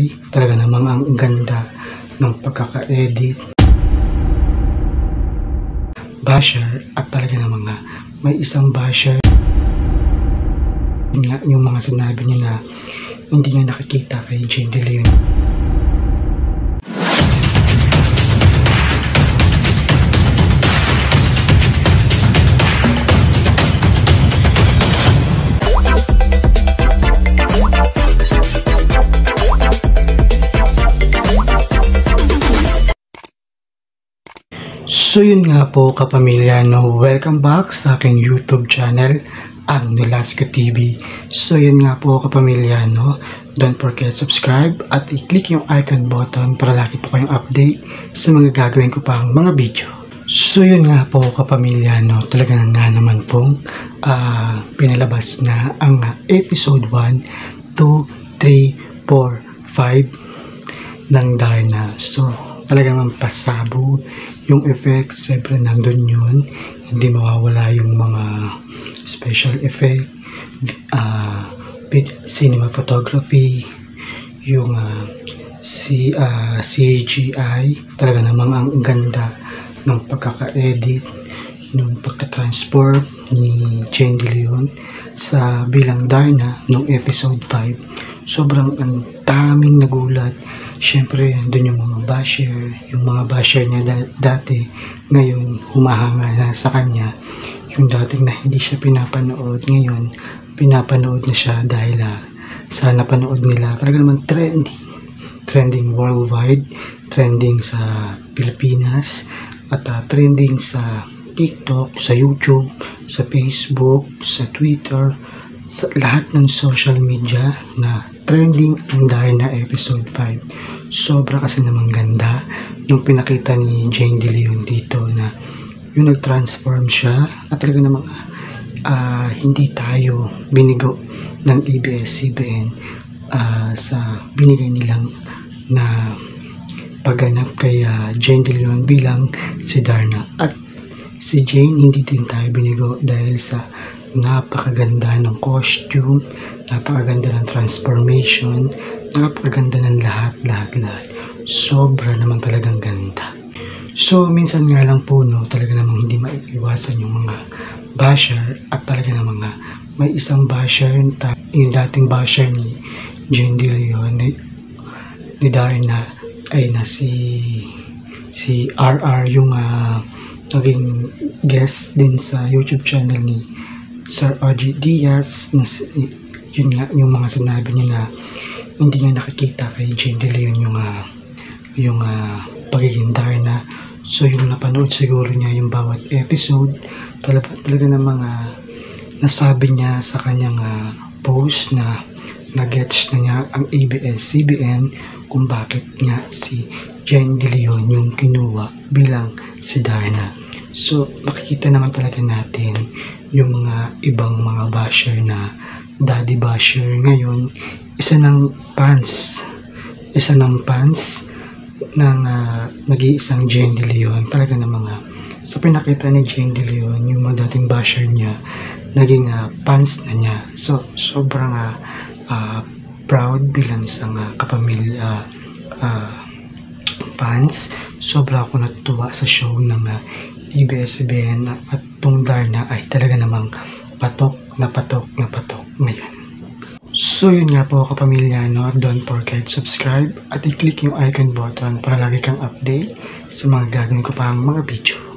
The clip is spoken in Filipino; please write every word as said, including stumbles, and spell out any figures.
Talaga namang ang ganda ng pagkaka-edit. Basher, at talaga namang nga may isang basher nga yung mga sinabi niya na hindi niya nakikita kay Jane De Leon. So yun nga po kapamilya, no, welcome back sa aking YouTube channel, ang Nolasco T V. So yun nga po kapamilya, no, don't forget subscribe at i-click yung icon button para lagi po kayong update sa mga gagawin ko pang mga video. So yun nga po kapamilya, no, talaga nga naman pong uh, pinalabas na ang episode one, two, three, four, five ng Darna. So talagang pasabog yung effects, siyempre nandun yun, hindi mawawala yung mga special effect, uh, cinema photography, yung uh, si, uh, C G I, talaga namang ang ganda ng pagkaka-edit, yung pagka-transport ni Jane De Leon sa bilang Darna nung episode five. Sobrang ang daming nagulat. Siyempre, doon yung mga basher, yung mga basher niya da dati, ngayon humahanga na sa kanya. Yung dating na hindi siya pinapanood, ngayon pinapanood na siya dahil uh, sa napanood nila. Talaga naman trending, trending worldwide, trending sa Pilipinas, at uh, trending sa TikTok, sa YouTube, sa Facebook, sa Twitter, sa lahat ng social media na trending ang Darna episode five. Sobra kasi namang ganda yung pinakita ni Jane De Leon dito, na yung nag-transform siya at talaga namang uh, hindi tayo binigo ng A B S C B N uh, sa binigay nilang na pagganap kay uh, Jane De Leon bilang si Darna. At si Jane hindi din tayo binigo dahil sa napakaganda ng costume, napakaganda ng transformation, napakaganda ng lahat, lahat, lahat. Sobra naman talagang ganda. So, minsan nga lang po, no, talaga namang hindi maiiwasan yung mga basher, at talaga namang nga may isang basher, yung dating basher ni Jane De Leon, ni, ni Darna, ay na si si R R, yung uh, naging guest din sa YouTube channel ni Sir O G Diaz, na yun nga yung mga sinabi niya na hindi niya nakikita kay Jane De Leon yung uh, yung uh, pagiging Darna. So yung napanood siguro niya yung bawat episode, talaga, talaga namang uh, nasabi niya sa kanyang uh, post na nag-gets na niya ang A B S C B N kung bakit nga si Jane De Leon yung kinuha bilang si Darna. So makikita naman talaga natin yung mga ibang mga basher na daddy basher ngayon, isa ng fans isa ng fans ng uh, nag-iisang Jane De Leon. Talaga ng mga sa pinakita ni Jane De Leon, yung mga dating basher niya naging uh, fans na niya. So sobrang uh, uh, proud bilang isang uh, kapamilya uh, uh, fans. Sobra ako natutuwa sa show ng uh, A B S C B N, at tong Darna ay talaga namang patok na patok na patok ngayon. So yun nga po kapamilya, no, don't forget subscribe at i-click yung icon button para lagi kang update sa mga gagawin ko pang mga video.